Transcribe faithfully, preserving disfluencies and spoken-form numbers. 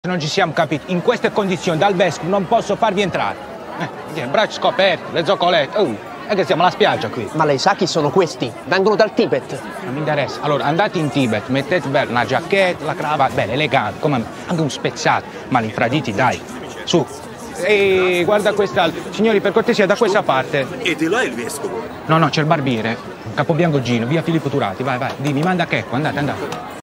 Non ci siamo capiti, in queste condizioni dal vescovo non posso farvi entrare. Eh, braccia scoperte, le zoccolette, oh, è che siamo alla spiaggia qui. Ma lei sa chi sono questi? Vengono dal Tibet. Non mi interessa. Allora, andate in Tibet, mettete bella una giacchetta, la cravatta, bella, elegante, come anche un spezzato, ma l'infraditi, dai, su. E guarda quest'altro. Signori, per cortesia, da questa parte. E di là il vescovo? No, no, c'è il barbiere, Capobianco Gino, via Filippo Turati, vai, vai, dimmi, manda Checco, andate, andate.